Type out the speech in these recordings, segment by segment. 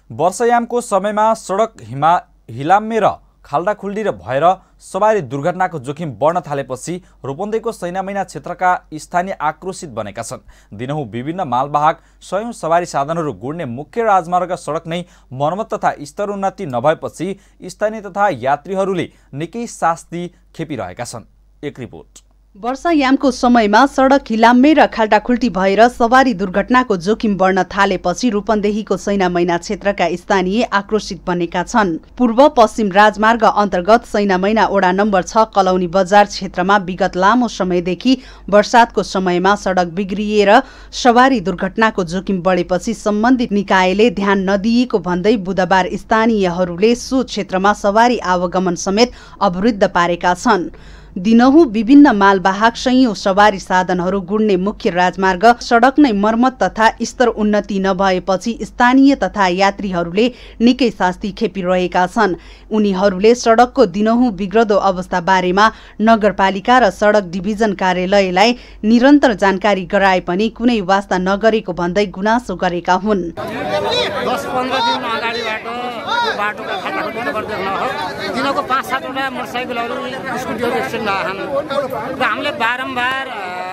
वर्षायामको समयमा सडक हिलाम्मे र खाल्डाखुल्डी भएर सवारी दुर्घटनाको जोखिम बढ्न थालेपछि रूपन्देहीको सैनामैना क्षेत्रका स्थानीय आक्रोशित बनेका छन्। दिनहुँ विभिन्न मालवाहक सयौं सवारी साधनहरू गुड्ने मुख्य राजमार्ग सडक नै मर्मत तथा स्तरोन्नति नभएपछि स्थानीय तथा यात्रीहरूले निकै शास्ति खेपिरहेका छन्। एक रिपोर्ट। वर्षायामको समयमा सडक हिलाम्मे र खाल्टाखुल्टी भएर सवारी दुर्घटनाको जोखिम बढ्न थालेपछि रूपन्देहीको सैनामैना क्षेत्रका स्थानीय आक्रोशित बनेका छन्। पूर्व पश्चिम राजमार्ग अन्तर्गत सैनामैना वडा नम्बर 6 कलौनी बजार क्षेत्रमा विगत लामो समयदेखि वर्षातको समयमा सडक बिग्रिएर सवारी दुर्घटनाको जोखिम बढेपछि सम्बन्धित निकायले ध्यान नदिएको भन्दै बुधबार स्थानीयहरूले सो क्षेत्रमा सवारी आवागमन समेत अवरुद्ध पारेका छन्। दिनहुँ विभिन्न मालवाहक सयौं सवारी साधनहरू गुड्ने मुख्य राजमार्ग सडक नै मर्मत तथा स्तर उन्नति नभएपछि स्थानीय तथा यात्रीहरूले निकै शास्ति खेपिरहेका छन्। उनीहरूले सडकको दिनहुँ बिग्रदो अवस्था बारेमा नगरपालिका र सडक डिभिजन कार्यालयलाई निरन्तर जानकारी गराए पनि कुनै वास्ता नगरेको भन्दै गुनासो गरेका हुन्। 10-15 दिन अगाडिबाट बाटोको खाल्टाखुल्टी गर्दै दिनको 5-7 वटा मोटरसाइकलहरू स्कुटीहरू एक्सिडेन्ट भएछन् र हामीले बारम्बार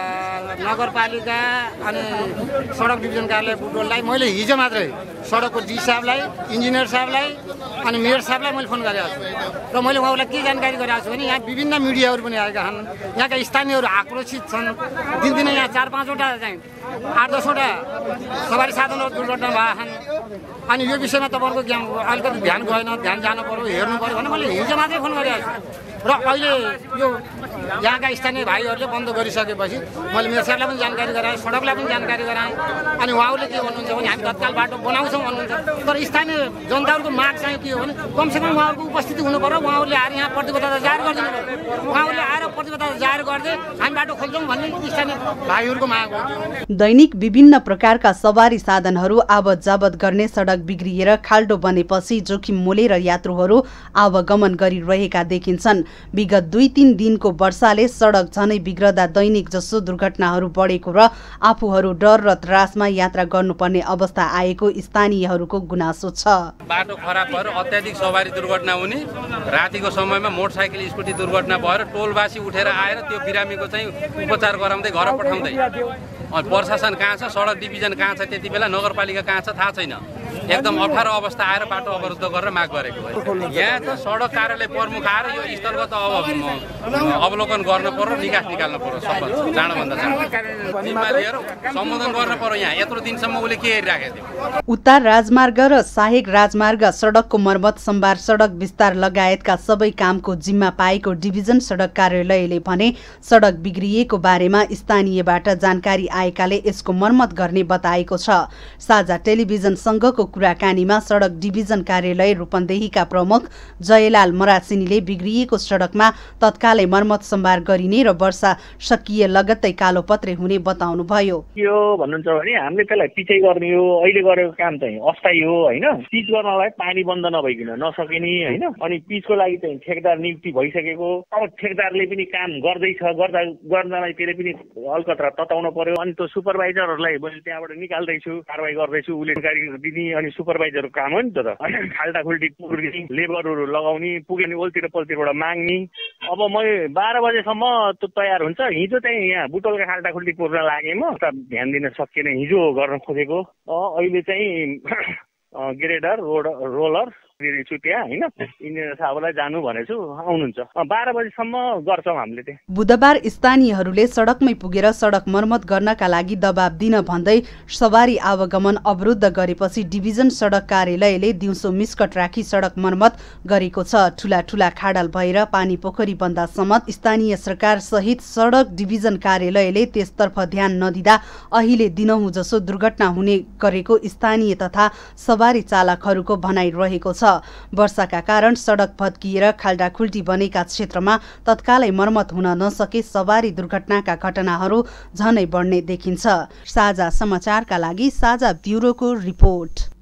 नगरपालिका अनि सडक डिभिजन कार्यालय बुटोललाई मैले हिजो मात्रै सडकको डी साहबलाई, इन्जिनियर साहबलाई अनि मेयर साहबलाई मैले फोन गरेको छु र मैले उहाँलाई के जानकारी गराएको छु भने यहाँ विभिन्न मिडियाहरू पनि आएका छन्। यहाँका स्थानीयहरू आक्रोशित छन्। दिनदिनै यहाँ 4-5 वटा चाहिँ 8-10 वटा सवारी साधनहरू दुर्घटना भएछन् अनि यो विषयमा तपाईँहरूको अलिकति ध्यान गएन, ध्यान जानु पर्यो, हेर्नु पर्यो भने मैले हिजो मात्रै फोन गरेको छु र अहिले यो यहाँका स्थानीय भाइहरूले बन्द गरिसकेपछि मैले मेयर साहबलाई पनि जानकारी गराएँ, सडकलाई पनि जानकारी गराएँ अनि उहाँहरूले के भन्नुहुन्छ भने हामी तत्काल बाटो बनाउँछौँ भन्नुहुन्छ। तर स्थानीय जनताहरूको माग चाहिँ के हो भने कमसेकम उहाँहरूको उपस्थिति हुनु पर्यो, उहाँहरूले आएर यहाँ प्रतिबद्धता जाहेर गरिदिनु पर्यो, उहाँहरूले आएर प्रतिबद्धता जाहेर गर्दै हामी बाटो खोल्छौँ भन्ने स्थानीय भाइहरूको माग हो। दैनिक विभिन्न प्रकारका सवारी साधनहरू आवत जावत गर्ने सडक बिग्रिएर खाल्डो बनेपछि जोखिम मोलेर यात्रुहरू आवागमन गरिरहेका देखिन्छन्। विगत 2-3 दिनको वर्षाले सडक झनै बिग्रदा दैनिक जसो दुर्घटनाहरू बढेको र आफूहरू डर र त्रासमा यात्रा गर्नुपर्ने अवस्था आएको स्थानीयहरूको गुनासो छ। बाटो खराब भएर अत्याधिक सवारी दुर्घटना हुने, रातिको समयमा मोटरसाइकल स्कुटी दुर्घटना भएर टोलवासी उठेर आएर त्यो बिरामीको चाहिँ उपचार गराउँदै घर पठाउँदै। प्रशासन कहाँ छ, सडक डिभिजन कहाँ छ, त्यति बेला नगरपालिका कहाँ छ थाहा छैन। एकदम अप्ठ्यारो अवस्था आएर बाटो अवरुद्ध गरेर माग गरेको हो। यहाँ त सडक कार्यालय प्रमुख आएर यो स्थलगत अवलोकन गर्न पर्यो, निकास निकाल्नु पर्यो, सब जाँडभन्दा चाँडो जिम्मा लिएर सम्बोधन गर्न पर्यो। यहाँ यत्रो दिनसम्म उसले के हेरिराखेको थियो। उत्तर राजमार्ग र सहायक राजमार्ग सडकको मर्मत, सम्भार सडक विस्तार लगायतका सबै कामको जिम्मा पाएको डिभिजन सडक कार्यालयले भने सडक बिग्रिएको बारेमा स्थानीयबाट जानकारी आएकाले यसको मर्मत गर्ने बताएको छ। साझा टेलिभिजनसँगको कुराकानीमा सडक डिभिजन कार्यालय रूपन्देहीका प्रमुख जयलाल मरासिनीले बिग्रिएको सडकमा तत्कालै मर्मत सम्भार गरिने र वर्षा सकिए लगत्तै कालोपत्रे हुने बताउनुभयो। यो भन्नुहुन्छ भने हामीले त्यसलाई पिछै गर्ने हो। अहिले गरेको काम चाहिँ अस्थायी हो हैन। पिच गर्नलाई पानी बन्द नभइकिन नसकिने हैन। अनि पिचको लागि चाहिँ ठेकदार नियुक्ति भइसकेको, अब ठेकदारले पनि काम गर्दैछ, गर्नलाई त्यसले पनि अलकत्रा तताउनु पर्यो। अनि त्यो सुपरभाइजरहरूलाई मैले त्यहाँबाट निकाल्दैछु, कारबाही गर्दैछु, उसले जानकारी दिने अनि सुपरभाइजरको काम हो नि त। खाल्टाखुल्टी पुर्ने, लेबरहरू लगाउने, पुग्ने ओल्तिर पल्तिरबाट माग्ने। अब मैले 12 बजेसम्म त्यो तयार हुन्छ। हिजो चाहिँ यहाँ बुटोलका खाल्टाखुल्टी पुर्न लागेँ म, ध्यान दिन सकिएन, हिजो गर्न खोजेको। अहिले चाहिँ ग्रेडर रोलर छु त्यहाँ हैन, इन्जिनियर साहबलाई जानु भनेछु, आउनुहुन्छ। 12 बजेसम्म गर्छौँ हामीले त्यहाँ। बुधबार स्थानीयहरूले सडकमै पुगेर सडक मर्मत गर्नका लागि दबाब दिन भन्दै सवारी आवागमन अवरुद्ध गरेपछि डिभिजन सडक कार्यालयले दिउँसो मिस्कट राखी सडक मर्मत गरेको छ। ठूला ठूला खाडल भएर पानी पोखरी बन्दासम्म स्थानीय सरकार सहित सडक डिभिजन कार्यालयले त्यसतर्फ ध्यान नदिँदा अहिले दिनहुँ जसो दुर्घटना हुने गरेको स्थानीय तथा सवारी चालकहरूको भनाइ रहेको छ। वर्षाका कारण सडक भत्किएर खाल्डाखुल्टी बनेका क्षेत्रमा तत्कालै मर्मत हुन नसके सवारी दुर्घटनाका घटनाहरू झनै बढ्ने देखिन्छ। साझा समाचारका लागि साझा ब्युरोको रिपोर्ट।